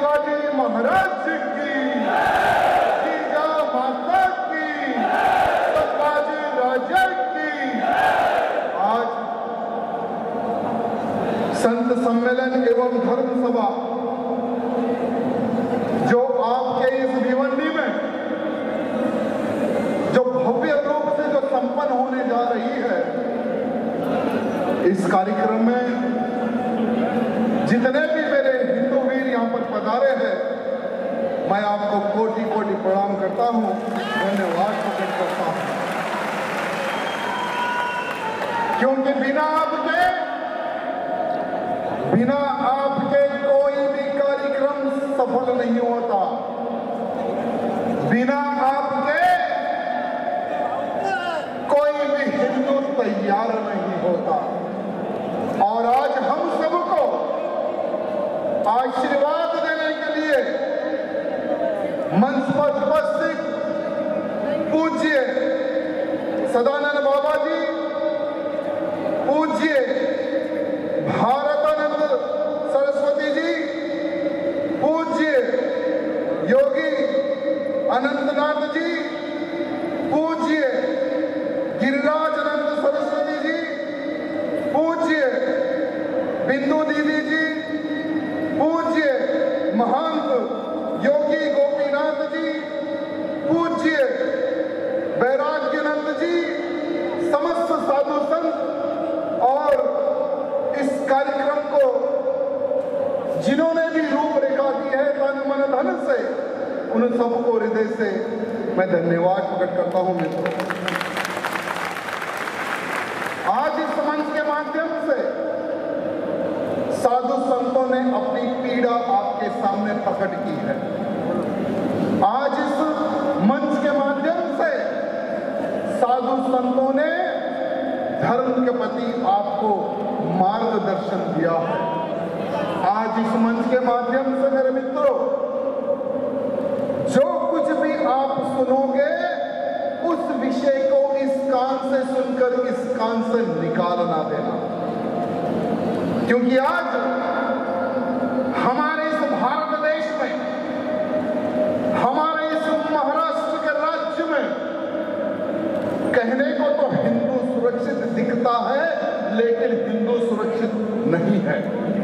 शिवाजी महाराज की, जीजा माता की, संभाजी राजा की। आज संत सम्मेलन एवं धर्म सभा जो आपके इस भिवंडी में जो भव्य रूप से जो संपन्न होने जा रही है, इस कार्यक्रम में जितने भी मेरे हिंदू वीर यहाँ पर पधारे हैं, मैं आपको कोटि कोटि प्रणाम करता हूँ, धन्यवाद प्रकट करता हूँ। क्योंकि बिना आपके कोई भी कार्यक्रम सफल नहीं होता, बिना आपके कोई भी हिंदू तैयार नहीं होता। और आज हम सबको आशीर्वाद देने के लिए मंच पर उपस्थित पूज्य सदानंद बाबा जी, पूज्य भारतानंद सरस्वती जी, पूज्य योगी अनंतनाथ जी, पूज्य गिरिराजानंद सरस्वती जी, पूज्य बिंदु दीदी जी, पूज्य महंत योगी गोपीनाथ जी, पूज्य वैराग्यनंद जी, समस्त साधु संत और इस कार्यक्रम को जिन्होंने भी रूपरेखा दी है तन मन धन से, उन सबको हृदय से मैं धन्यवाद प्रकट करता हूं। मित्रों, आज इस मंच के माध्यम से साधु संतों ने अपनी पीड़ा आपके सामने प्रकट की है। आज इस मंच के माध्यम से साधु संतों ने धर्म के प्रति आपको मार्गदर्शन दिया है। आज इस मंच के माध्यम से मेरे मित्रों, जो कुछ भी आप सुनोगे उस विषय को इस कान से सुनकर इस कान से निकाल ना देना, क्योंकि आज हमारे इस भारत देश में, हमारे इस महाराष्ट्र के राज्य में कहने को तो हिंदू सुरक्षित दिखता है, लेकिन हिंदू सुरक्षित नहीं है।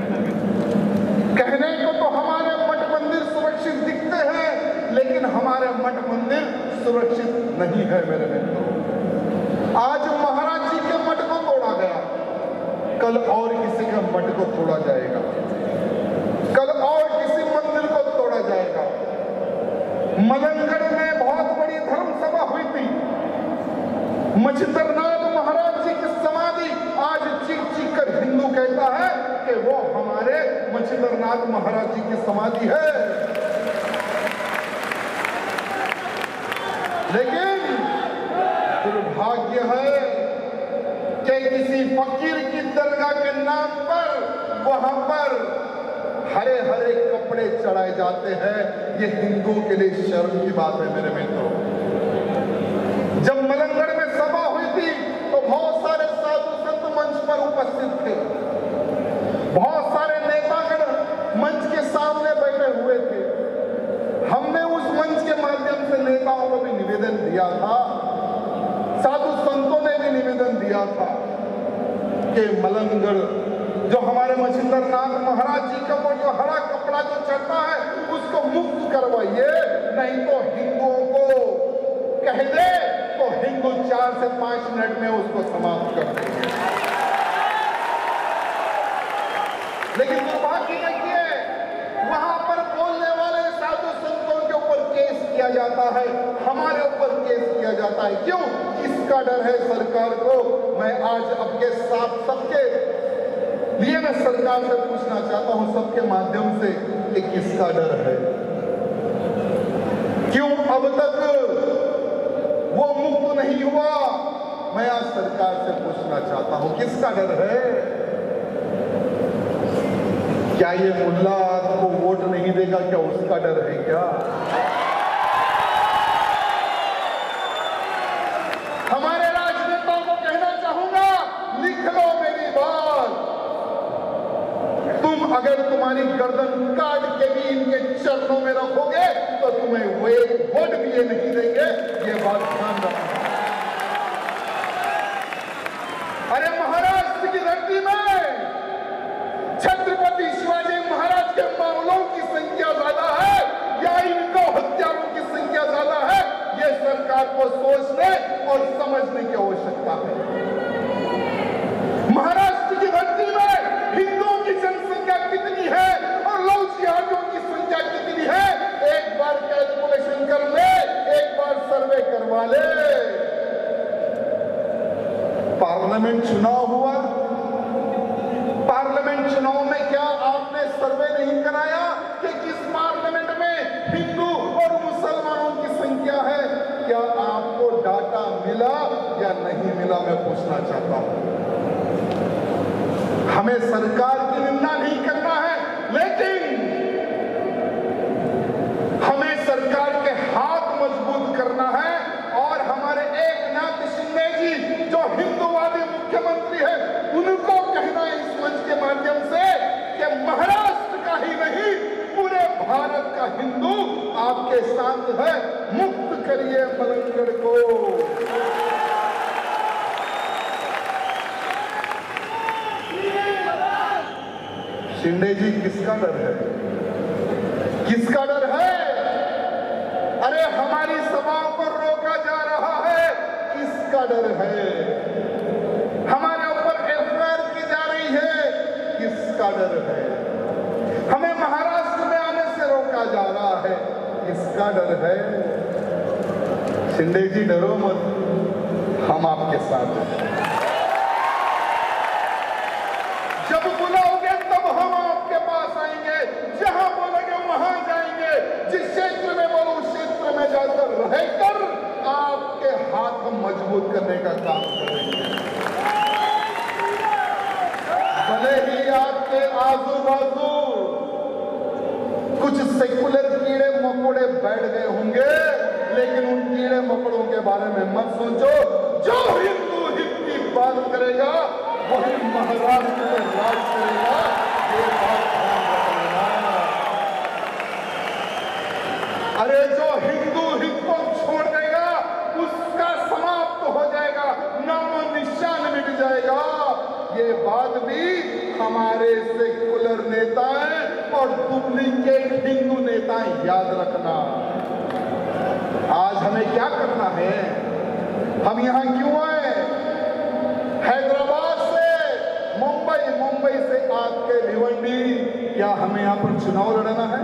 कहने को तो हमारे मठ मंदिर सुरक्षित दिखते हैं, लेकिन हमारे मठ मंदिर सुरक्षित नहीं है। मेरे मित्रों, आज महाराज जी के मठ को तोड़ा गया, कल और किसी के मठ को तोड़ा जाएगा, कल और किसी मंदिर को तोड़ा जाएगा। मलंगड़ में बहुत बड़ी धर्म सभा हुई थी, मच्छिंद्रनाथ महाराज जी की समाधि आज चीख चीख कर हिंदू कहता है कि वो हमारे मच्छिंद्रनाथ महाराज जी की समाधि है। लेकिन दुर्भाग्य है कि किसी फकीर की दरगाह के नाम पर वहां पर हरे हरे कपड़े चढ़ाए जाते हैं। ये हिंदुओं के लिए शर्म की बात है। मेरे मित्रों, जब मलंगड़ में सभा हुई थी तो बहुत सारे साधु संत मंच पर उपस्थित थे, बहुत सारे नेतागण मंच के सामने बैठे हुए थे। हमने उस मंच के माध्यम से नेताओं को भी निवेदन दिया था, साधु संतों ने भी निवेदन दिया था कि मलंगड़ जो हमारे मच्छिंद्रनाथ महाराज जी का वो जो हरा कपड़ा जो चढ़ता है उसको मुक्त करवाइए, नहीं तो हिंदुओं को कह दे तो हिंदू 4 से 5 मिनट में उसको समाप्त कर देंगे। लेकिन दुर्भाग्य देखिए, वहां पर बोलने वाले साधु संतों के ऊपर केस किया जाता है, हमारे ऊपर केस किया जाता है। क्यों? किसका डर है सरकार को? मैं आज आपके साथ सबके लिए मैं सरकार से पूछना चाहता हूं, सबके माध्यम से, कि किसका डर है? क्यों अब तक वो मुक्त नहीं हुआ? मैं आज सरकार से पूछना चाहता हूं, किसका डर है? क्या ये मुल्ला को वोट नहीं देगा, क्या उसका डर है क्या? हमारे राजनेताओं को कहना चाहूंगा, लिख लो मेरी बात। तुम अगर तुम्हारी गर्दन काट के भी इनके चरणों में रखोगे तो तुम्हें वो एक वोट भी ये नहीं देंगे, ये बात ध्यान रखना। अरे महाराष्ट्र की धरती में छत्रपति शिवाजी महाराज के मामलों की संख्या ज्यादा है या इनको हत्यारों की संख्या ज्यादा है, ये सरकार को सोचने और समझने की आवश्यकता है। महाराष्ट्र की धरती में हिंदुओं की जनसंख्या कितनी है और लव जिहादियों की संख्या कितनी है, एक बार कैलकुलेशन कर ले, एक बार सर्वे करवा ले। पार्लियामेंट चुनाव हुआ, पार्लियामेंट चुनाव में क्या आपने सर्वे नहीं कराया कि किस पार्लियामेंट में हिंदू और मुसलमानों की संख्या है? क्या आपको डाटा मिला या नहीं मिला, मैं पूछना चाहता हूं। हमें सरकार की निंदा नहीं करना है, लेकिन हमें सरकार के हाथ मजबूत करना है और हमारे एकनाथ शिंदे जी जो हिंदूवादी मुख्यमंत्री है, उनको कहना है इस मंच के माध्यम से कि महाराष्ट्र का ही नहीं पूरे भारत का हिंदू आपके साथ है, मुक्त करिए मलंगड़ को। शिंदे जी किसका डर है? किसका डर है? अरे हमारी सभाओं को रोका जा रहा है, किसका डर है? हमारे ऊपर एफआईआर की जा रही है, किसका डर है? हमें महाराष्ट्र में आने से रोका जा रहा है, किसका डर है? शिंदे जी डरो मत, हम आपके साथ हैं। जब बुलाओगे तब हम आपके पास आएंगे, जहां बोलोगे वहां जाएंगे, जिस क्षेत्र में बोलो उस क्षेत्र में जाकर रहकर आपके हाथ हम मजबूत करने का काम करेंगे। भले ही आपके आजू बाजू कुछ सेकुलर कीड़े मकोड़े बैठ गए होंगे, लेकिन उन कीड़े मकोड़ों के बारे में मत सोचो। जो हिंदू हित की बात करेगा वही महाराष्ट्र में राज करेगा, ये बात ध्यान रखना। अरे जो हिंदू हित को छोड़ देगा उसका समाप्त हो जाएगा, नामो निशान मिट जाएगा। ये बात भी हमारे सेकुलर नेताएं और डुप्लीकेट हिंदू नेताएं याद रखना। आज हमें क्या करना है? हम यहां क्यों आए? हैदराबाद से मुंबई, मुंबई से आपके भिवंडी, क्या हमें यहां पर चुनाव लड़ना है?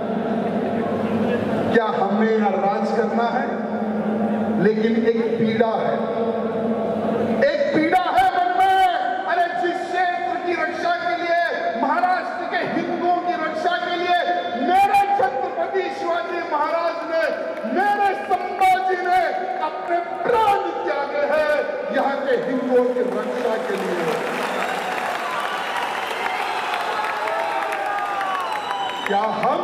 क्या हमें यहां राज करना है? लेकिन एक पीड़ा है, एक पीड़ा है मन में। अरे जिस क्षेत्र की रक्षा के लिए, महाराष्ट्र के हिंदुओं की रक्षा के लिए मेरे छत्रपति शिवाजी महाराज ने, मेरे संभाजी ने अपने प्राण त्यागे हैं यहाँ के हिंदुओं की रक्षा के लिए, क्या हम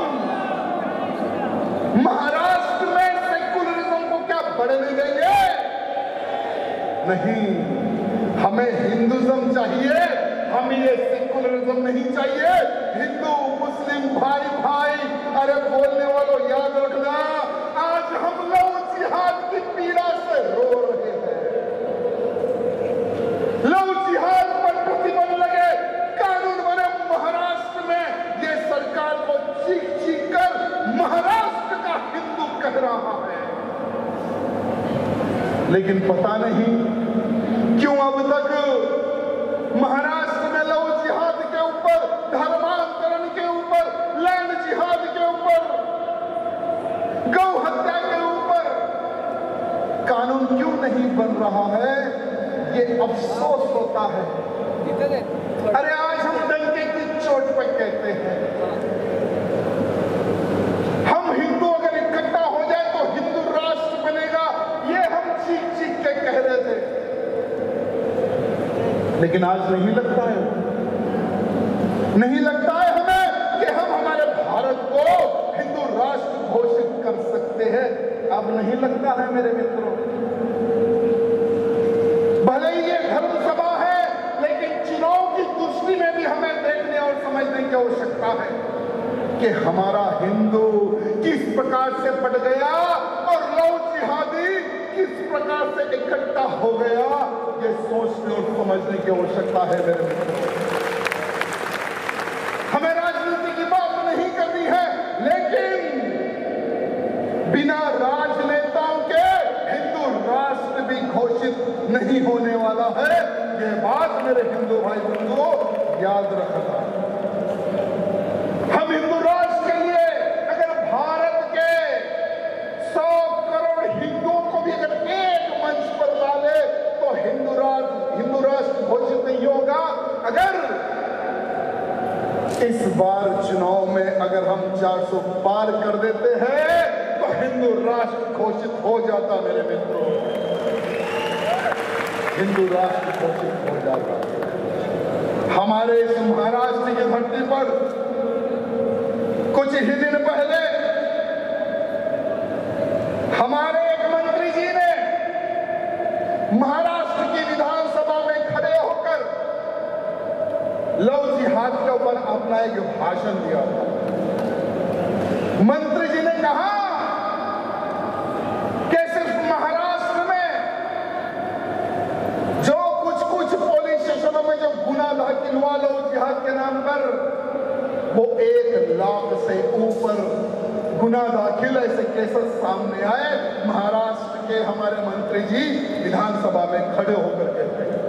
महाराष्ट्र में सेकुलरिज्म को क्या बढ़ने देंगे? नहीं, हमें हिंदुइज्म चाहिए, हमें ये सेकुलरिज्म नहीं चाहिए। हिंदू मुस्लिम भाई भाई, अरे बोलने वालों याद रखना, आज हम लव जिहाद की पीड़ा से रो रहे हैं। लव जिहाद पर प्रतिबंध लगे, कानून बने महाराष्ट्र में, ये सरकार को चीख चीख कर महाराष्ट्र का हिंदू कह रहा है। लेकिन पता नहीं क्यों अब तक महाराष्ट्र में लव जिहाद के ऊपर, धर्मांतरण के ऊपर, लैंड जिहाद के ऊपर, गौ हत्या के ऊपर कानून क्यों नहीं बन रहा है? ये अफसोस होता है। अरे आज हम डंके की चोट पर कहते हैं, हम हिंदू अगर इकट्ठा हो जाए तो हिंदू राष्ट्र बनेगा, ये हम चीख चीख के कह रहे थे। लेकिन आज नहीं लगता है, नहीं लगता है हमें कि हम हमारे भारत को हिंदू राष्ट्र घोषित कर सकते हैं। अब नहीं लगता है मेरे मित्रों। भले ही ये धर्म सभा है, लेकिन चुनाव की दृष्टि में भी हमें देखने और समझने की आवश्यकता है कि हमारा हिंदू किस प्रकार से बढ़ गया और लव जिहादी किस प्रकार से इकट्ठा हो गया, ये सोचने और समझने की आवश्यकता है मेरे मित्रों। हमें राजनीति की बात नहीं करनी है, लेकिन बिना राजनेताओं के हिंदू राष्ट्र भी घोषित नहीं होने वाला है। ये बात मेरे हिंदू भाई बंधुओं याद रखना। हम हिंदू राष्ट्र के लिए अगर भारत के 100 करोड़ हिंदुओं को भी अगर एक मंच पर डाले तो हिंदू राष्ट्र घोषित नहीं होगा। अगर इस बार चुनाव में अगर हम 400 पार कर देते हैं तो हिंदू राष्ट्र घोषित हो जाता मेरे मित्रों, हिंदू राष्ट्र घोषित हो जाता। हमारे इस महाराष्ट्र की धरती पर कुछ ही दिन पहले हमारे एक मंत्री जी ने महाराष्ट्र की विधानसभा में खड़े होकर लव जिहाद के ऊपर अपना एक भाषण दिया था। मंत्री जी ने कहा कि सिर्फ महाराष्ट्र में जो कुछ पुलिस स्टेशनों में जो गुना दाखिल हुआ लव जिहाद के नाम पर, वो 1 लाख से ऊपर गुना दाखिल ऐसे केसेस सामने आए। महाराष्ट्र के हमारे मंत्री जी विधानसभा में खड़े होकर कहते हैं।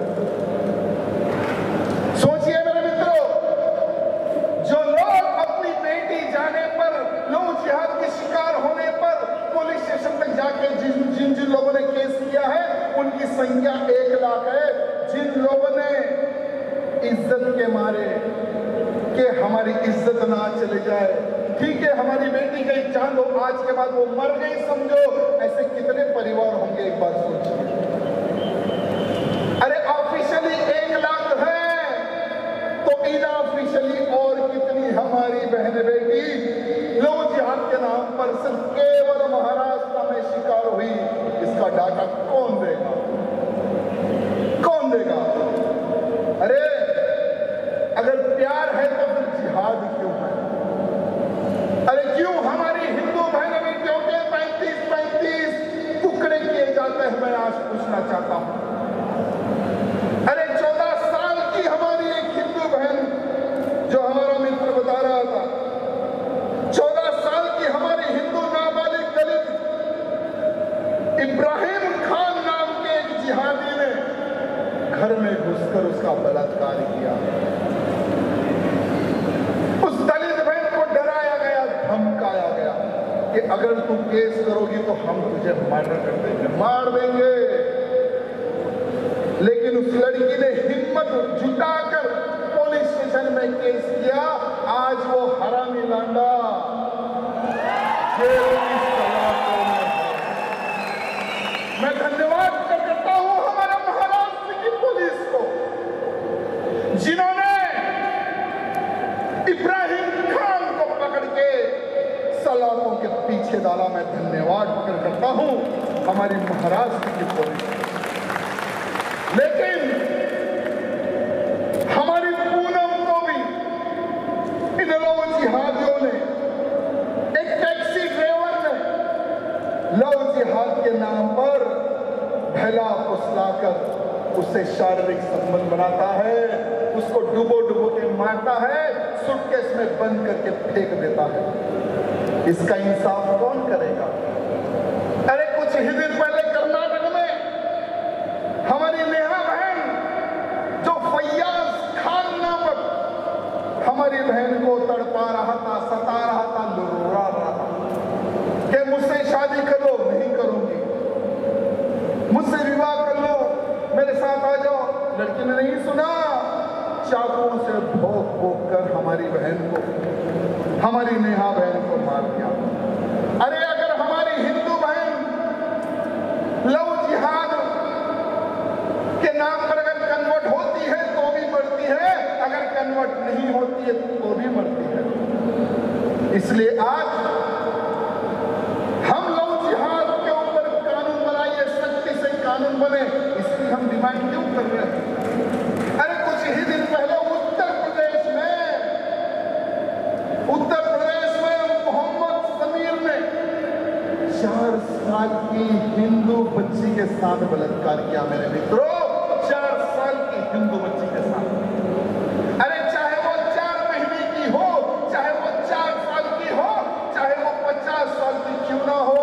सोचिए मेरे मित्रों, जो लोग अपनी बेटी जाने पर लव जिहाद के शिकार होने पर पुलिस स्टेशन तक जाके जिन लोगों ने केस किया है उनकी संख्या 1 लाख है। जिन लोगों ने इज्जत के मारे कि हमारी इज्जत ना चले जाए, ठीक है हमारी बेटी का एक चांद हो, आज के बाद वो मर गई समझो, ऐसे कितने परिवार होंगे एक बार सोचिए। अरे ऑफिशियली 1 लाख है तो इनऑफिशियली और कितनी हमारी बहन बेटी लव जिहाद के नाम पर सिर्फ केवल महाराष्ट्र में शिकार हुई, इसका डाटा कौन देगा, कौन देगा? अरे अगर प्यार है तो फिर जिहाद क्यों है? अरे क्यों हमारी हिंदू बहन बेटियों के 35 टुकड़े किए जाते हैं? मैं आज पूछना चाहता हूं। अरे 14 साल की हमारी एक हिंदू बहन, जो हमारा मित्र बता रहा था, 14 साल की हमारी हिंदू नाबालिग दलित इब्राहिम खान नाम के एक जिहादी ने घर में घुसकर उसका बलात्कार किया। उस दलित बहन को डराया गया, धमकाया गया कि अगर तुम केस करोगी तो हम तुझे मर्डर कर देंगे, मार देंगे। लेकिन उस लड़की ने हिम्मत जुटाकर पुलिस स्टेशन में केस किया। आज वो हरामी लांडा जेल की सलाखों में है। मैं धन्यवाद करता हूं हमारे महाराष्ट्र की पुलिस को, जिन्होंने इब्राहिम खान को पकड़ के सलाखों के पीछे डाला। मैं धन्यवाद करता हूं हमारी महाराष्ट्र की पुलिस। लेकिन हमारी पूनम को भी इन लव जिहादियों ने, एक टैक्सी ड्राइवर ने लव जिहाद के नाम पर भला फुसलाकर उससे शारीरिक संबंध बनाता है, उसको डुबो के मारता है, सूटकेस में बंद करके फेंक देता है। इसका इंसाफ कौन करेगा? अरे कुछ ही दिन पहले कर्नाटक में हमारी नेहा बहन, जो फैयाज खान नामक हमारी बहन को तड़पा रहा था, सता रहा था, रो रहा था कि मुझसे शादी करो, नहीं करूंगी, मुझसे विवाह कर लो, मेरे साथ आ जाओ। लड़की ने नहीं सुना, चाकुओं से भोंक कर हमारी बहन को, हमारी नेहा बहन को मार दिया। अरे अगर हमारी हिंदू बहन लव जिहाद के नाम पर अगर कन्वर्ट होती है तो भी मरती है, अगर कन्वर्ट नहीं होती है तो भी मरती है। इसलिए आज हम लव जिहाद के ऊपर कानून बनाइए, सख्ती से कानून बने, इसकी हम डिमांड क्यों कर रहे हैं? अरे कुछ ही दिन पहले उत्तर प्रदेश साल की हिंदू बच्ची के साथ बलात्कार किया मेरे मित्रों, 4 साल की हिंदू बच्ची के साथ। अरे चाहे वो 4 महीने की हो, चाहे वो 4 साल की हो, चाहे वो 50 साल की क्यों ना हो,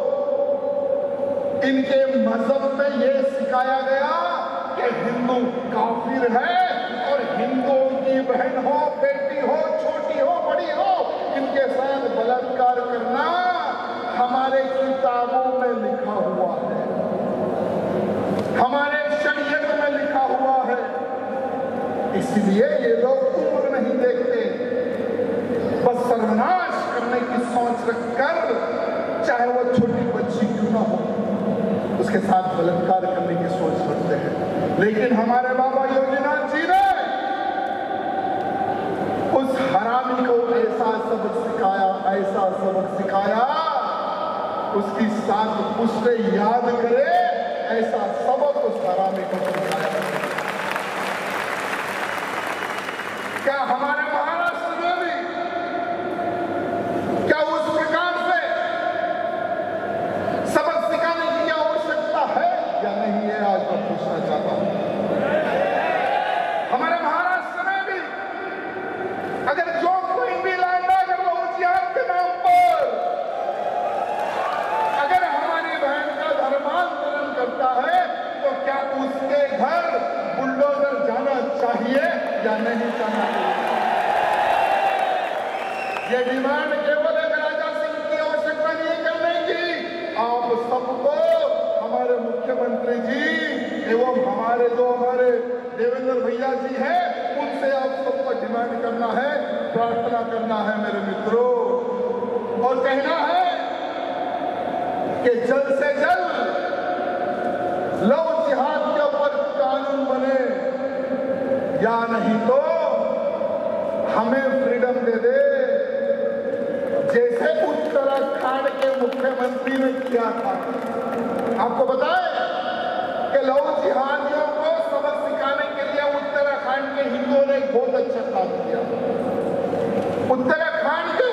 इनके मजहब में यह सिखाया गया कि हिंदू काफिर है और हिंदुओं की बहन हो, बेटी हो, छोटी हो, बड़ी हो, इनके साथ बलात्कार करना हमारे किताबों में लिखा हुआ है, हमारे शरीयत में लिखा हुआ है। इसलिए ये लोग उम्र नहीं देखते, बस सर्वनाश करने की सोच रखकर, चाहे वो छोटी बच्ची क्यों ना हो, उसके साथ बलात्कार करने की सोच रखते हैं। लेकिन हमारे बाबा योगीनाथ जी ने उस हरामी को ऐसा सबक सिखाया, ऐसा सबक सिखाया, उसकी साथ उससे याद करे, ऐसा सबक उस हरामी को सिखाया। क्या हमारे महाराष्ट्र में भी क्या उस प्रकार से सबक सिखाने की आवश्यकता है या नहीं, है आज मैं पूछना चाहता हूं। हमारे महाराष्ट्र में भी अगर जो कोई भी लैंड अगर वो जिहाद के नाम पर अगर हमारी बहन का धर्मांतरण करता है, तो क्या उसके घर बुलडोजर जाना चाहिए या नहीं जाना चाहिए? ये डिमांड केवल एक राजा सिंह की आवश्यकता नहीं करने की, आप सबको, हमारे मुख्यमंत्री जी एवं हमारे देवेंद्र भैया जी हैं, उनसे आप सबको डिमांड करना है, प्रार्थना करना है मेरे मित्रों, और कहना है कि जल्द से जल्द लव जिहाद के ऊपर कानून बने, या नहीं तो हमें फ्रीडम दे दे, जैसे उत्तराखंड के मुख्यमंत्री ने किया था। आपको बताएं कि लव जिहादियों को सबक सिखाने के लिए उत्तराखंड के हिंदुओं ने बहुत अच्छा काम किया। उत्तराखंड के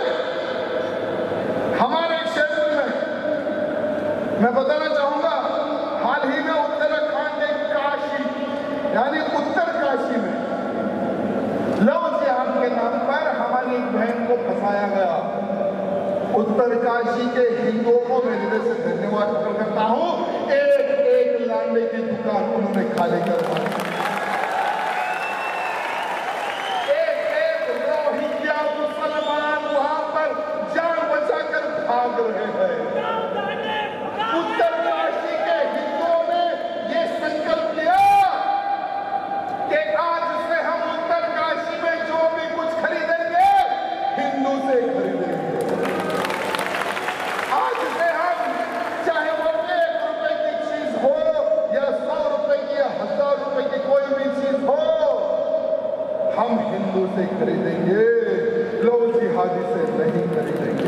हमारे क्षेत्र में मैं बताना चाहूंगा, हाल ही में उत्तराखंड के काशी यानी उत्तर काशी में लव जिहाद के नाम पर हमारी एक बहन को फंसाया गया। उत्तर काशी के हिंदुओं को मैं हृदय से धन्यवाद करता हूं, एक लांडे की दुकान उन्होंने खाली करवाई, एक रोहिंग्या मुसलमान वहां पर जान बचाकर भाग रहे हैं। उत्तर काशी के हिंदुओं ने ये संकल्प लिया कि आज से हम उत्तर काशी में जो भी कुछ खरीदेंगे हिंदू से खरीदेंगे। आज से हम चाहे वो 1 रुपए की चीज हो या 100 रुपए की या 1000 रुपए की कोई भी चीज हो, हम हिंदू से खरीदेंगे, लव जिहादी से नहीं खरीदेंगे।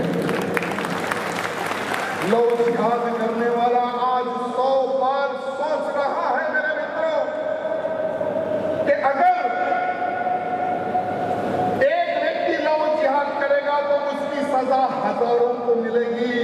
लव जिहाद करने वाला आज 100 बार सोच रहा है मेरे मित्रों कि अगर एक व्यक्ति लव जिहाद करेगा तो उसकी सजा हजारों को मिलेगी।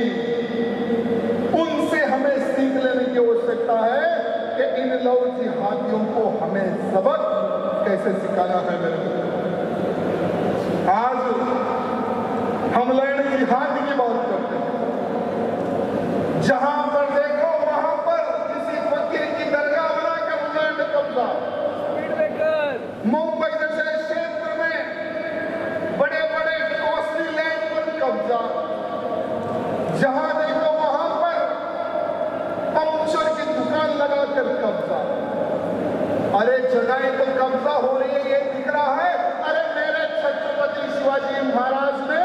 उनसे हमें सीख लेने की आवश्यकता है कि इन लव जिहादियों को हमें सबक कैसे सिखाना है मेरे मित्रों। आज हम लैंड जिहाद की बात करते हैं, जहां पर देखो वहां पर किसी फकीर की दरगाह बनाकर लैंड कब्जा, मुंबई जैसे क्षेत्र में बड़े बड़े कॉस्टली लैंड पर कब्जा, जहां देखो वहां पर पंक्चर की दुकान लगाकर कब्जा। अरे जगह तो कब्जा हो रही है, ये दिख रहा है। अरे मेरे छत्रपति शिवाजी महाराज ने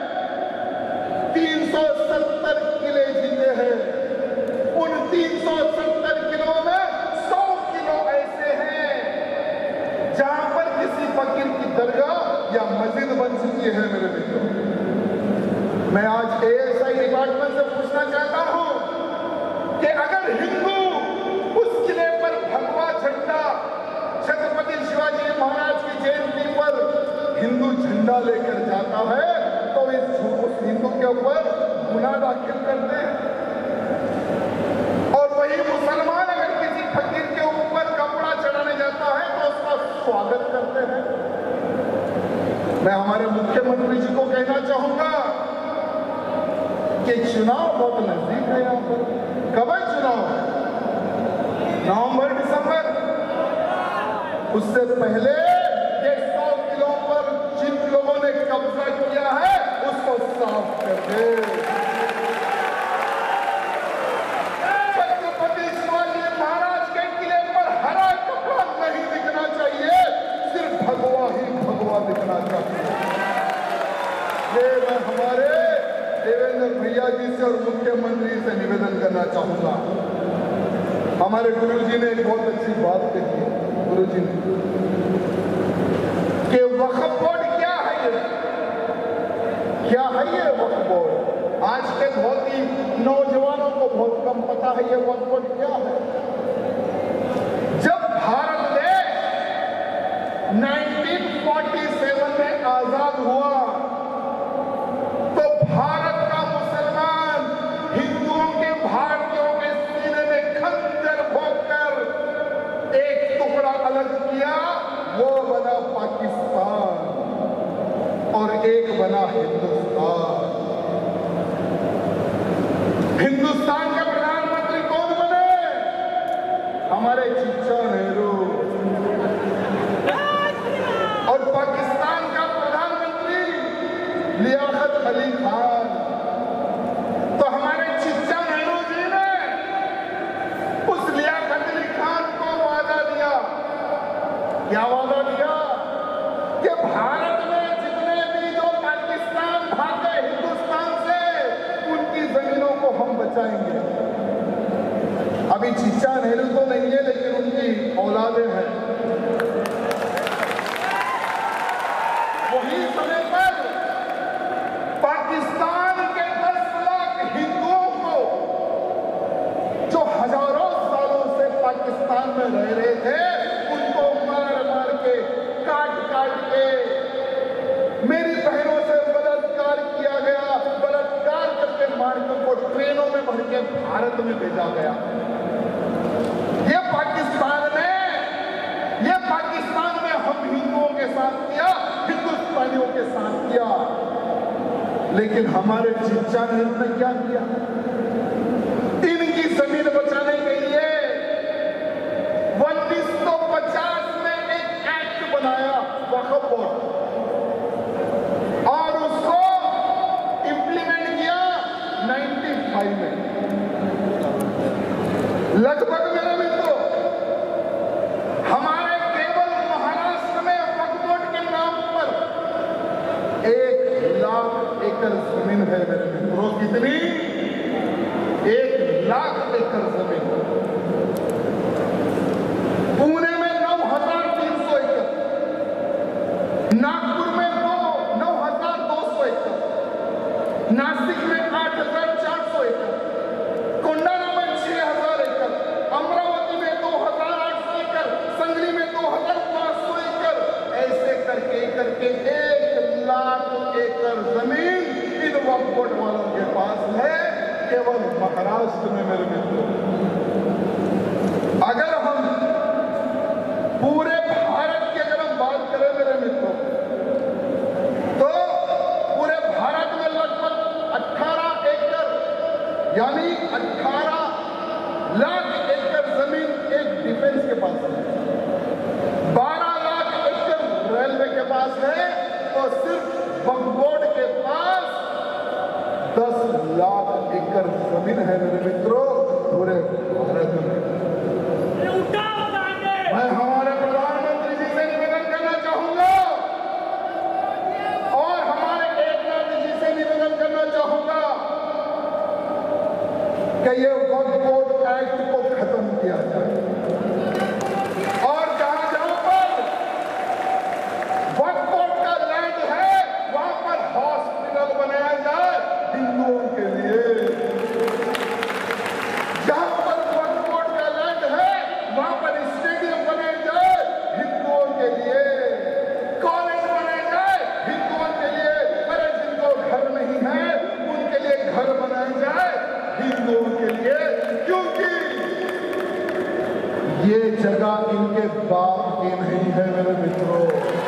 370 किले जीते हैं, उन 370 किलो में 100 किलो ऐसे हैं जहां पर किसी फकीर की दरगाह या मस्जिद बन चुकी है मेरे मित्रों। मैं आज एएसआई डिपार्टमेंट से पूछना चाहता हूं कि अगर हिंदू उस किले पर भगवा झंडा छत्रपति शिवाजी महाराज की जयंती पर हिंदू झंडा लेकर जाता है तो उस हिंदू के ऊपर गुनाह दाखिल करते हैं। मुसलमान अगर किसी फकीर के ऊपर कपड़ा चढ़ाने जाता है तो उसका स्वागत करते हैं। मैं हमारे मुख्यमंत्री जी को कहना चाहूंगा कि चुनाव बहुत नजदीक है। यहाँ पर कब है चुनाव? नवंबर दिसंबर। उससे पहले ये 100 किलो पर जिन लोगों ने कब्जा किया है उसको साफ कर दे। छत्रपति शिवाजी महाराज के किले पर हरा कपड़ा नहीं दिखना चाहिए, सिर्फ भगवा ही भगवा दिखना चाहिए। ये मैं हमारे देवेंद्र भैया जी से और मुख्यमंत्री से निवेदन करना चाहूंगा। हमारे गुरुजी ने एक बहुत अच्छी बात कही है। गुरुजी ने कि वक्फ बोर्ड क्या है? क्या है ये वक्फ बोर्ड? आज के बहुत ही नौजवानों को बहुत कम पता है ये वक्फ बोर्ड क्या है। जब भारत देश 1947 में आजाद हुआ तो भारत का मुसलमान हिंदुओं के भारतीयों के सीने में खंजर भोंककर एक टुकड़ा अलग किया, वो बना पाकिस्तान और एक बना हिंदुस्तान। हिंदुस्तान के प्रधानमंत्री कौन बने? हमारे चचा नेहरू। और पाकिस्तान का प्रधानमंत्री लियाकत अली खान। तो हमारे चचा नेहरू जी ने उस लियाकत अली खान को वादा दिया। क्या वादा दिया? कि भारत में जितने भी जो पाकिस्तान भागे हिंदुस्तान से, उनकी जमीनों को हम बचाएंगे। अभी चचा नेहरू तो नहीं है, लेकिन उनकी औलादें हैं। वही समय पर पाकिस्तान के 10 लाख हिंदुओं को जो हजारों सालों से पाकिस्तान में रह रहे थे, उनको मार मार के काट काट के मेरी बहनों से बलात्कार किया गया। बलात्कार करके मारकर को ट्रेनों में भर के भारत में भेजा गया। ये पाकिस्तान में हम हिंदुओं के साथ किया, हिंदुस्तानियों के साथ किया। लेकिन हमारे चचा नेहरू ने क्या किया? इनकी जमीन बचाने के लिए 1950 में एक एक्ट बनाया वक्फ बोर्ड, और उसको इंप्लीमेंट किया 95 में। लगभग मेरे मित्रों, हमारे केवल महाराष्ट्र में वक्फ बोर्ड के नाम पर 1 लाख एकड़ जमीन है मेरे मित्रों। कितनी? 1 लाख एकड़ जमीन। पुणे में 9,300 एकड़, नागपुर में 9,200 एकड़, नासिक में 8,400 एकड़, कोंडाना में 6,000 एकड़, अमरावती में 2,800 एकड़, संगली में 2,500 एकड़। ऐसे करके 1 लाख एकड़ जमीन इन वक्फ बोर्ड वालों के पास है, केवल महाराष्ट्र में मेरे मित्रों। अगर हम पूरे भारत की अगर हम बात करें मेरे मित्रों, तो पूरे भारत में लगभग 18 एकड़ यानी 18 लाख एकड़ जमीन एक डिफेंस के पास है, 12 लाख एकड़ रेलवे के पास है, और सिर्फ वक्फ बोर्ड के पास 10 लाख एकड़ जमीन है मेरे मित्रों पूरे भारत में। मैं हमारे प्रधानमंत्री जी से निवेदन करना चाहूंगा और हमारे एकनाथ जी से निवेदन करना चाहूंगा कि ये वक्फ बोर्ड एक्ट को खत्म किया जाए, और जहां जहां पर वक्फ बोर्ड का लैंड है वहां पर हॉस्पिटल बनाया जाए हिंदुओं के लिए। जहां पर वक्फ बोर्ड का लैंड है वहां पर स्टेडियम बनाए जाए हिंदुओं के लिए, कॉलेज बनाए जाए हिंदुओं के लिए, अरे जिनको घर नहीं है उनके लिए घर बनाए जाए हिंदुओं के लिए। क्योंकि जगह इनके बाप की नहीं है मेरे मित्रों,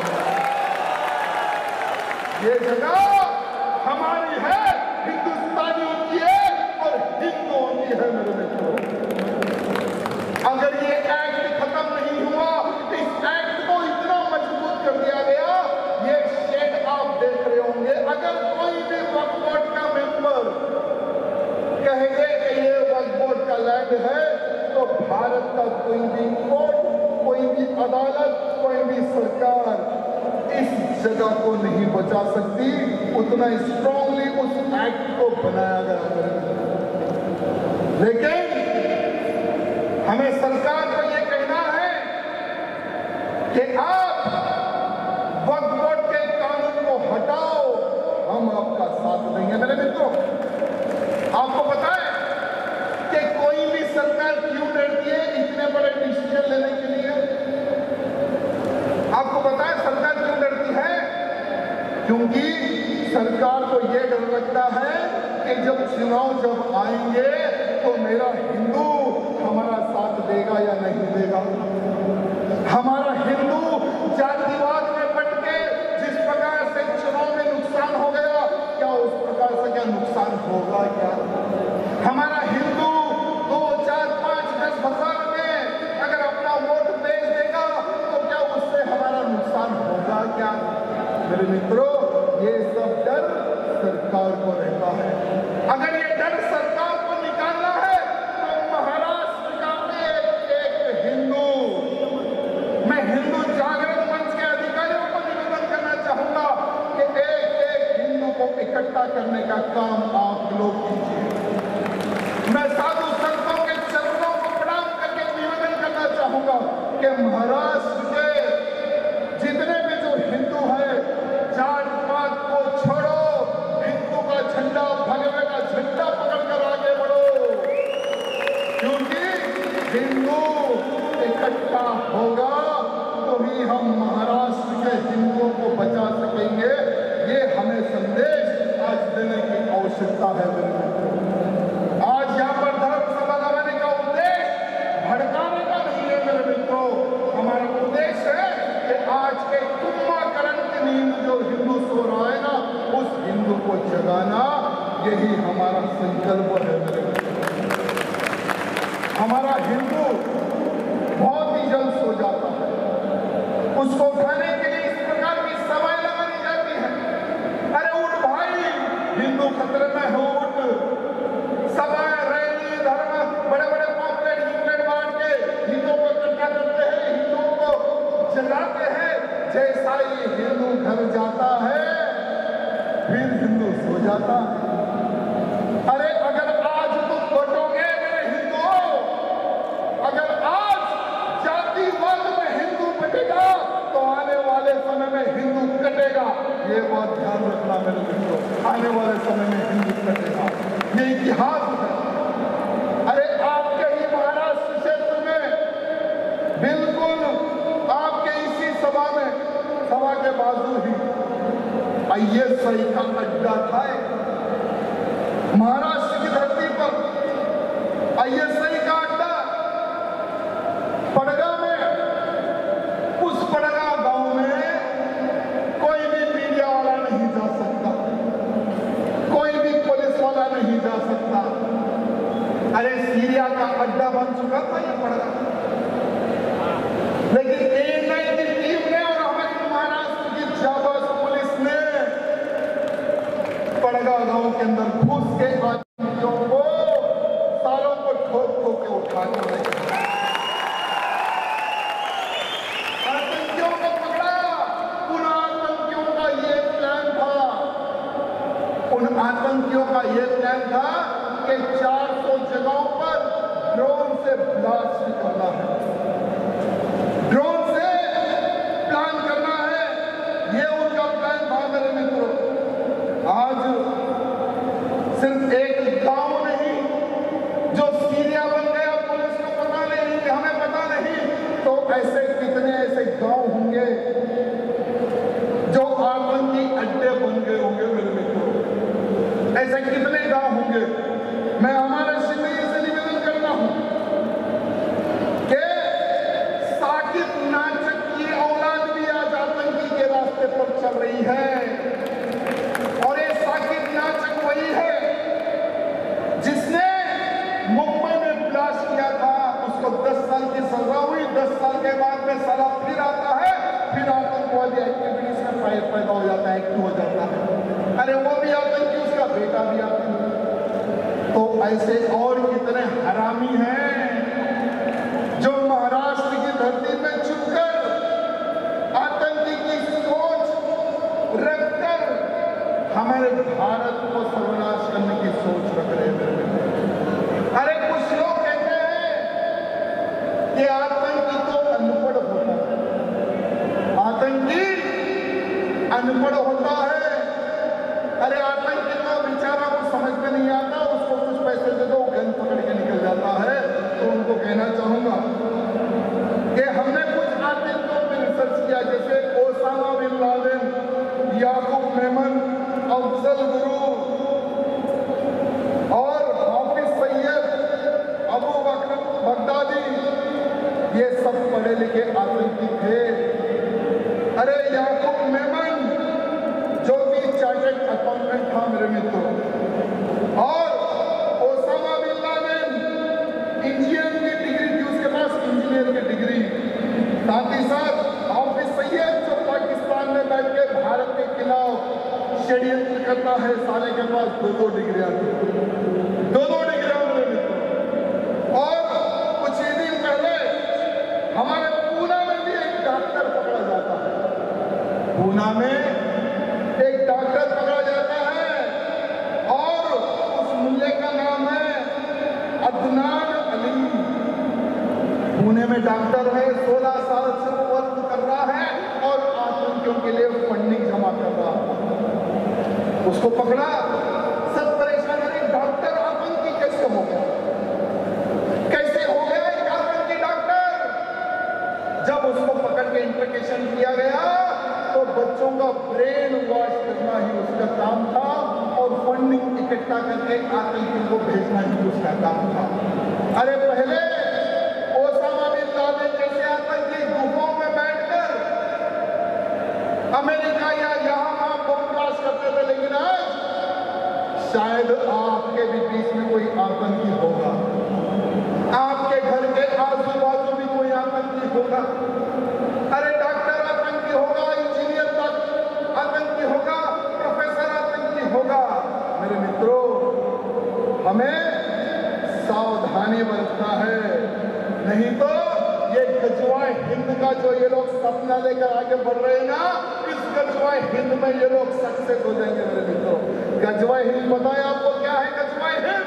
ये जगह हमारी है, हिंदुस्तानियों की है और हिंदुओं की है मेरे मित्रों। अगर ये एक्ट खत्म नहीं हुआ, इस एक्ट को इतना मजबूत कर दिया गया, ये शेड आप देख रहे होंगे। अगर कोई भी वक्फ बोर्ड का मेंबर कहेंगे कि ये वक्फ बोर्ड का लैंड है, तो भारत का कोई भी कोर्ट, कोई भी अदालत, कोई भी सरकार इस जगह को नहीं बचा सकती। उतना स्ट्रांगली उस एक्ट को बनाया गया। लेकिन हमें सरकार को यह कहना है कि आप वक्फ बोर्ड के कानून को हटाओ, हम आपका साथ देंगे। मेरे मित्रों, आपको पता है कि कोई भी सरकार क्यों डरती है इतने बड़े डिसीजन लेने के लिए? आपको पता है सरकार क्यों डरती है? क्योंकि सरकार को यह डर लगता है कि जब चुनाव आएंगे तो मेरा हिंदू हमारा साथ देगा या नहीं देगा। हमारा हिंदू जातिवाद में बट के जिस प्रकार से चुनाव में नुकसान हो गया, क्या उस प्रकार से क्या नुकसान होगा क्या? हमारा हिंदू 2, 4, 5, 10 हजार में अगर अपना वोट बेच देगा तो क्या उससे हमारा नुकसान होगा क्या? मेरे मित्रों, ये सब डर सरकार को रहता है। अगर ये डर सरकार को निकालना है तो महाराष्ट्र का एक हिंदू, मैं हिंदू जागरण मंच के अधिकारियों को निवेदन करना चाहूंगा कि एक हिंदू को इकट्ठा करने का काम आप लोग कीजिए। मैं साधु संतों के चरणों को प्रणाम करके निवेदन करना चाहूंगा कि महाराष्ट्र के जितने भी जो हिंदू है, जात पात को छोड़ो, हिंदू का झंडा, भगवे का झंडा पकड़कर आगे बढ़ो, क्योंकि हिंदू इकट्ठा होगा तो ही हम महाराष्ट्र के हिंदुओं को बचा सकेंगे। ये हमें संदेश आज देने की आवश्यकता है मेरे मित्रों। आज यहाँ पर धर्म सभा लगाने का उद्देश्य भड़काने का नहीं है मेरे मित्रों। हमारा उद्देश्य है कि आज के कुंभकर्ण की नींद जो हिंदू सो रहा है ना, उस हिंदू को जगाना, यही हमारा संकल्प है मेरे मित्रों। हमारा हिंदू बहुत ही जल्द सो जाता है, उसको उठाने के लिए इस प्रकार की सवाएं लगानी जाती है। अरे उठ भाई, हिंदू खतरे में है, उठ। सभाएं, रैली, धर्म, बड़े बड़े पॉम्पलेट बांट के हिंदुओं को इकट्ठा करते हैं, हिंदुओं को जगाते हैं। जैसा ही हिंदू घर जाता है फिर हिंदू सो जाता है। अरे अगर आज तुम बटोगे मेरे हिंदुओं, अगर आज जातिवाद में हिंदू बटेगा तो आने वाले समय में हिंदू कटेगा। ये बात ध्यान रखना मेरे मित्रों, आने वाले समय में हिंदू कटेगा, ये इतिहास है। अरे आपके ही महाराष्ट्र क्षेत्र में बिल्कुल आपके इसी सभा के बाजू ही ISI का अड्डा था। महाराष्ट्र की धरती पर ISI का अड्डा पड़गा में, उस पड़गा गांव में कोई भी मीडिया वाला नहीं जा सकता, कोई भी पुलिस वाला नहीं जा सकता। अरे सीरिया का अड्डा बन चुका था ये पड़गा, लेकिन A9 की टीम ने और हमारी महाराष्ट्र की जाबाज पुलिस ने पड़गा गांव के अंदर घुस के आतंकियों को, सालों को ठोक ठोक के उठा कर आतंकियों को पकड़ा। उन आतंकियों का ये प्लान था, उन आतंकियों का ये प्लान था कि 400 जगहों पर ड्रोन से ब्लास्ट करना है, ड्रोन से प्लान करना है। ये उनका प्लान था मेरे मित्रों। आज सिर्फ एक गांव नहीं जो सीरिया बन गया, पुलिस को पता नहीं, हमें पता नहीं, तो ऐसे कितने ऐसे गांव होंगे जो आतंकी अड्डे बन गए होंगे मेरे मित्रों। ऐसे कितने गांव होंगे। मैं हमारे शिवैया से निवेदन करता हूं कि में साला फिर आता है, फिर आतंकवादी एक्टिविटीज में पैदा हो जाता है, एक्टिव हो जाता है। अरे वो भी आतंकी, उसका बेटा भी आतंकी। तो ऐसे और कितने हरामी हैं जो महाराष्ट्र की धरती में छुपकर आतंकी की सोच रखकर हमारे भारत को सर्वनाश करने की सोच रख रहे हैं। अरे कुछ लोग कहते हैं कि आतंकी तो अनपढ़ होता है, आतंकी अनपढ़ होता है। अरे आतंकी तो बेचारा को समझ में नहीं आता, उसको कुछ पैसे दे दो, गन पकड़ के निकल जाता है। तो उनको कहना चाहूंगा कि हमने कुछ आतंकियों पे रिसर्च किया, जैसे Osama bin Laden, Yakub Memon, Afzal Guru और Hafiz Sayed, Abu Bakr Baghdadi, ये सब पढ़े लिखे आतंकी थे। अरे याकूब मेमन जो कि चार्टर्ड अकाउंटेंट था मेरे मित्रों, और ओसामा बिन लादेन इंजीनियर की डिग्री थी उसके पास, इंजीनियर की डिग्री। साथ ही साथ हाफिज सैयद जो पाकिस्तान में बैठ के भारत के खिलाफ षड्यंत्र करता है, साले के पास 2-2 डिग्रियां थी, 2-2 डिग्रियां मेरे मित्रों। और कुछ ही दिन पहले हमारे पूना में भी एक डॉक्टर पकड़ा जाता है, पूना में एक डॉक्टर पकड़ा जाता है और उस मुल्ले का नाम है अदनान अली। पुणे में डॉक्टर है, 16 साल से वो वर्क कर रहा है और आतंकियों के लिए फंडिंग जमा कर रहा है। उसको पकड़ा, सब परेशान है, डॉक्टर आतंकी कैसे हो गया, कैसे हो गया एक आतंकी डॉक्टर। जब उसको पकड़ के इंट्रोगेशन किया गया तो बच्चों का ब्रेन वॉश करना ही उसका काम था और फंडिंग इकट्ठा करके आतंकियों को भेजना ही उसका काम था। अरे पहले ओसामा बिन लादेन जैसे आतंकी गुफाओं में बैठकर अमेरिका या यहाँ बम ब्लास्ट करते थे, लेकिन आज शायद आपके भी बीच में कोई आतंकी होगा, आपके घर के आजू बाजू भी कोई आतंकी होगा। अरे डॉक्टर आतंकी होगा, इंजीनियर आतंकी होगा, प्रोफेसर आतंकी होगा। मेरे मित्रों, हमें सावधानी बरतना है, नहीं तो ये गजवा हिंद का जो ये लोग सपना लेकर आगे बढ़ रहे हैं ना, इस गजवा हिंद में ये लोग सक्सेस हो जाएंगे। मेरे मित्रों, गजवा हिंद बताए आपको क्या है गजवा हिंद?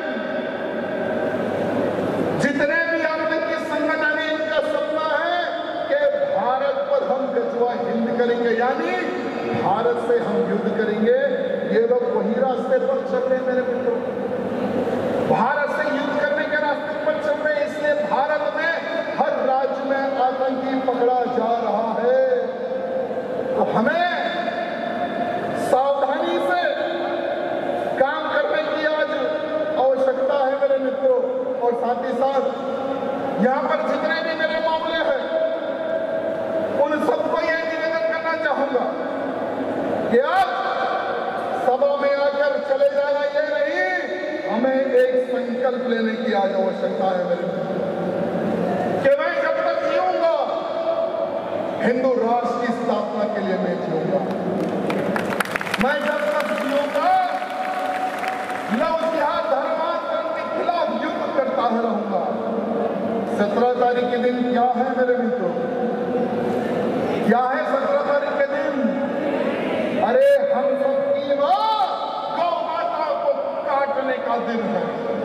जितने भी आतंकी संगठन है, इनका सपना है कि भारत पर हम गजवा हिंद करेंगे, यानी भारत से हम युद्ध करेंगे। ये लोग वही रास्ते पर चल रहे हैं मेरे मित्रों, भारत से युद्ध करने के रास्ते पर चल रहे हैं। इसलिए भारत में हर राज्य में आतंकी पकड़ा जा रहा है। तो हमें सावधानी से काम करने की आज आवश्यकता है मेरे मित्रों। और साथ ही साथ यहाँ पर जितने भी मेरे मामले हैं, उन सबको यह निवेदन करना चाहूंगा कि आप सभा में आकर चले जाना ये नहीं, हमें एक संकल्प लेने की आज आवश्यकता है मेरे मित्रों कि मैं जब तक जीऊंगा हिंदू राष्ट्र की स्थापना के लिए मैं जीऊंगा। मैं जब तक जीऊंगा लव जिहाद धर्मांतरण के खिलाफ युद्ध करता रहूंगा। 17 तारीख के दिन क्या है मेरे मित्रों, क्या है 17 तारीख के दिन? अरे हम सबकी गौ माता को काटने का दिन है।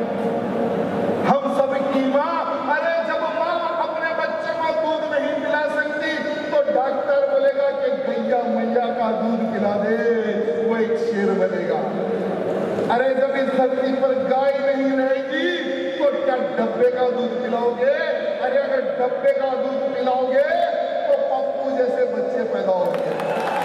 हम सबकी माँ, अरे जब माँ अपने बच्चे को दूध नहीं पिला सकती तो डॉक्टर बोलेगा कि गैया मैया का दूध पिला दे, वो एक शेर बनेगा। अरे जब इस धरती पर गाय नहीं रहेगी तो क्या डब्बे का दूध पिलाओगे? अरे अगर डब्बे का दूध पिलाओगे तो पप्पू जैसे बच्चे पैदा होंगे।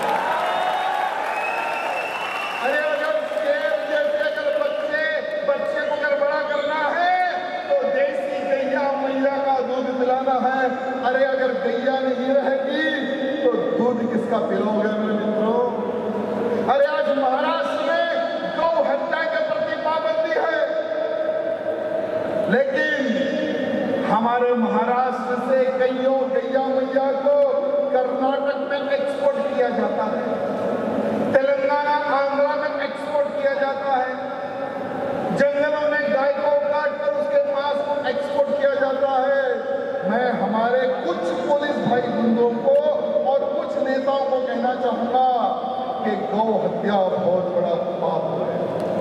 अरे अगर शेर जैसे अगर बच्चे को अगर बड़ा करना है तो देसी गैया मैया का दूध पिलाना है। अरे अगर गैया नहीं रहेगी तो दूध किसका पिलाओगे मेरे मित्रों? अरे आज महाराष्ट्र में गौ हत्या के प्रति पाबंदी है, लेकिन हमारे महाराष्ट्र महाराष्ट्र से कईयों गैया मैया को कर्नाटक में एक्सपोर्ट किया जाता है, तेलंगाना आंध्रा में एक्सपोर्ट किया जाता है, जंगलों में गाय को काटकर उसके मांस को एक्सपोर्ट किया जाता है। मैं हमारे कुछ पुलिस भाई बंधुओं को और कुछ नेताओं को कहना चाहूंगा कि गौ हत्या बहुत बड़ा पाप है।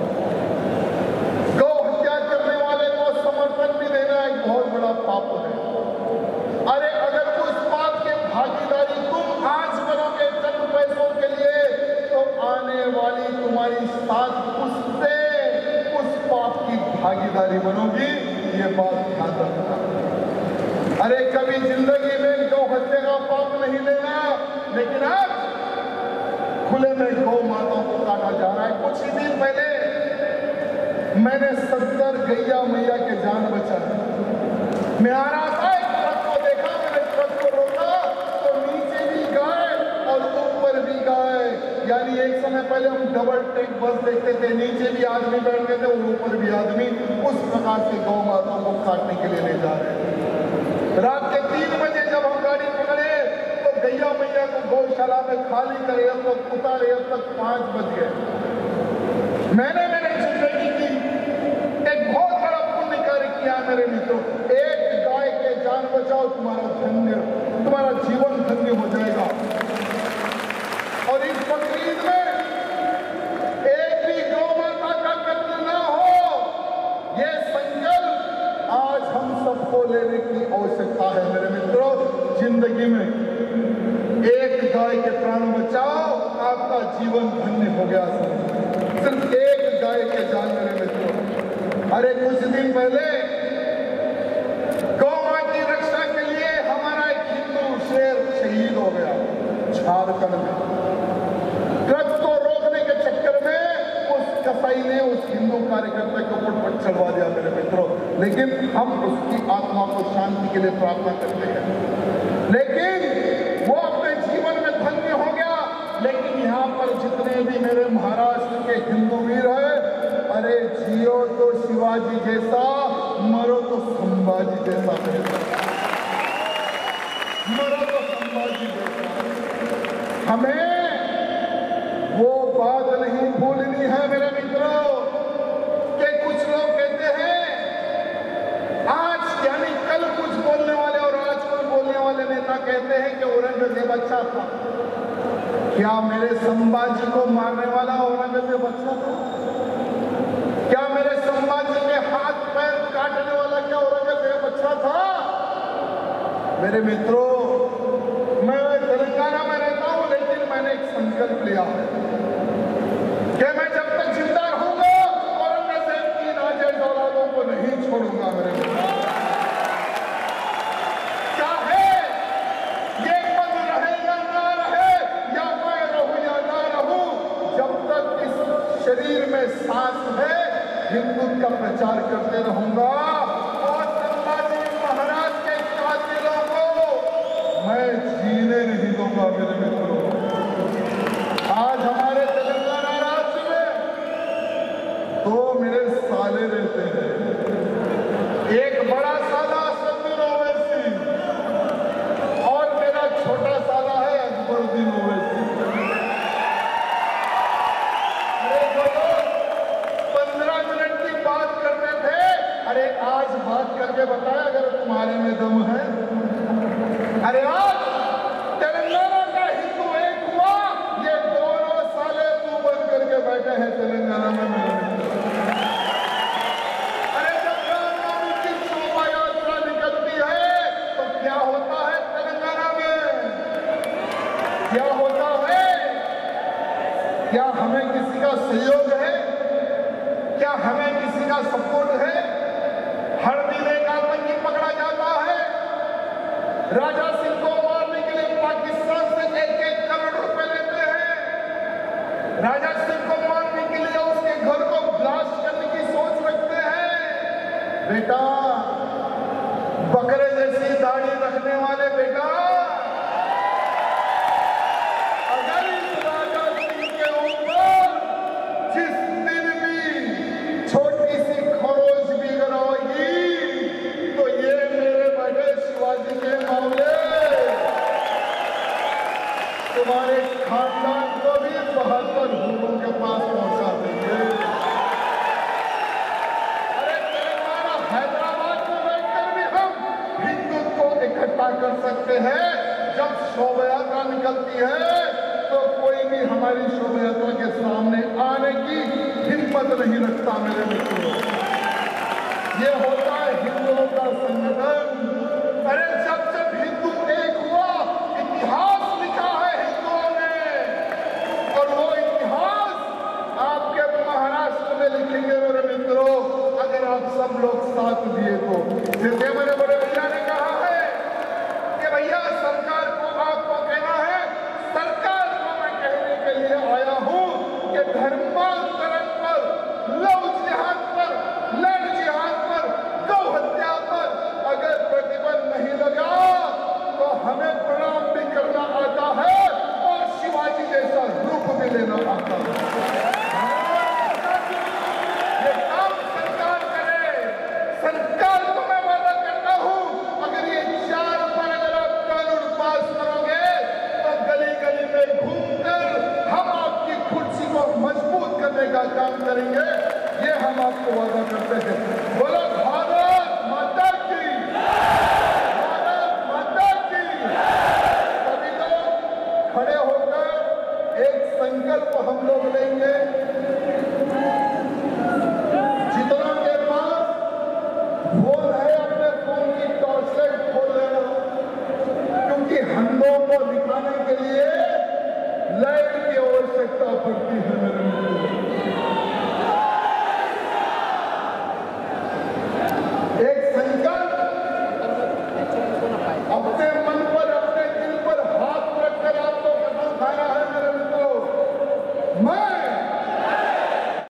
गौ हत्या करने वाले को समर्थन भी देना एक बहुत बड़ा पाप है। अरे अगर उस पाप के भागीदारी तुम आज बनोगे चंद पैसों के लिए, तो आने वाली तुम्हारी साथ उससे उस पाप की भागीदारी बनोगी, ये बात ध्यान रखना। अरे कभी जिंदगी में गौ हत्या का पाप नहीं लेना, लेकिन आज खुले में गौ माताओं को काटा जा रहा है। कुछ ही दिन पहले मैंने 70 गैया मैया के जान बचाए। मैं आ रहा था, एक ट्रक को देखा, मैंने ट्रक को रोका तो नीचे भी गाय और ऊपर भी गाय। यानी एक समय पहले हम डबल ट्रैक बस देखते थे, नीचे भी आदमी बैठते थे और ऊपर भी आदमी। उस प्रकार से गौ माताओं को काटने के लिए ले जा रहे हैं। रात के 3 बजे जब हम गाड़ी पकड़े तो गैया मैया को गौशाला में खाली करे तो उतारे, अब तक 5 बज गए। मैंने मेरे जिंदगी की एक बहुत बड़ा पुण्य कार्य किया मेरे मित्रों। एक गाय के जान बचाओ, तुम्हारा जीवन धन्य हो जाएगा। और इस बकरीद में एक भी गौ माता का कत्ल ना हो, ये संकल्प आज हम सबको लेने की आवश्यकता है मेरे मित्रों। जिंदगी में एक गाय के प्राण बचाओ, आपका जीवन धन्य हो गया। सिर्फ एक गाय के जान मेरे मित्रों। अरे कुछ दिन पहले गौ मां की रक्षा के लिए हमारा एक हिंदू शेर शहीद हो गया झारखंड में। ट्रक को रोकने के चक्कर में उस कसाई ने उस हिंदू कार्यकर्ता के ऊपर पट चढ़वा दिया मेरे मित्रों। लेकिन हम उसकी आत्मा को शांति के लिए प्रार्थना करते हैं, लेकिन वो अपने जीवन में धन्य हो गया। लेकिन यहाँ पर जितने भी मेरे महाराष्ट्र के हिंदू वीर हैं, अरे जियो तो शिवाजी जैसा, मरो तो संभाजी जैसा, मरो तो संभाजी जैसा। हमें वो बात नहीं भूलनी है मेरे मित्रों कि कुछ लोग कहते हैं आज, यानी कल कुछ बोलने वाले और आज कुछ बोलने वाले नेता कहते हैं कि औरंगजेब अच्छा था। क्या मेरे संभाजी को मारने वाला औरंगजेब अच्छा था? क्या मेरे संभाजी के हाथ पैर काटने वाला क्या औरंगजेब अच्छा था? मेरे मित्रों, मैं तेलंगाना में रहता हूं, लेकिन मैंने एक संकल्प लिया है कि मैं जब तक जिंदा रहूंगा औरंगजेब की नाजायज औलादों को नहीं छोड़ूंगा मेरे मित्रों। चाहे ये पद रहे या ना रहे, या मैं रहूं या ना रहूं, जब तक इस शरीर में सांस है हिंदुत्व का प्रचार करते रहूंगा। और संभाजी महाराज के कातिलों को मैं जीने नहीं दूंगा मेरे मित्रों। आज हमारे तेलंगाना राज्य में 2 मेरे साले रहते हैं, एक बड़ा साला असदुद्दीन ओवैसी और मेरा छोटा साला है अकबरुद्दीन ओवैसी। अरे जो लोग 15 मिनट की बात करते थे, अरे आज बात करके बताया अगर तुम्हारे में दम है। अरे आज तेलंगाना का हिंदू एक हुआ, ये दोनों साले मुंह बंद करके बैठे हैं तेलंगाना में। अरे जब रामनवमी की शोभा यात्रा निकलती है तो क्या होता है तेलंगाना में? क्या होता है? क्या हमें किसी का सहयोग है? क्या हमें किसी का सपोर्ट है? हर दिन एक आतंकी पकड़ा जाता है। राजा सिंह को मारने के लिए पाकिस्तान से 1-1 करोड़ रुपए लेते हैं। राजा सिंह को मारने के लिए उसके घर को ब्लास्ट करने की सोच रखते हैं। बेटा, बकरे जैसी दाढ़ी रखने वाले बेटा, अगर इस राजा सिंह के ऊपर जिस दिन भी छोटी सी खरोच भी गिराएगी तो ये मेरे बड़े शिवाजी करती है तो कोई भी हमारी शोभा यात्रा के सामने आने की हिम्मत नहीं रखता मेरे मित्रों। ये होता है हिंदुओं का संगठन। अरे जब जब हिंदू एक हुआ, इतिहास लिखा है हिंदुओं ने, और वो इतिहास आपके महाराष्ट्र में लिखेंगे मेरे मित्रों, अगर आप सब लोग साथ दिए तो।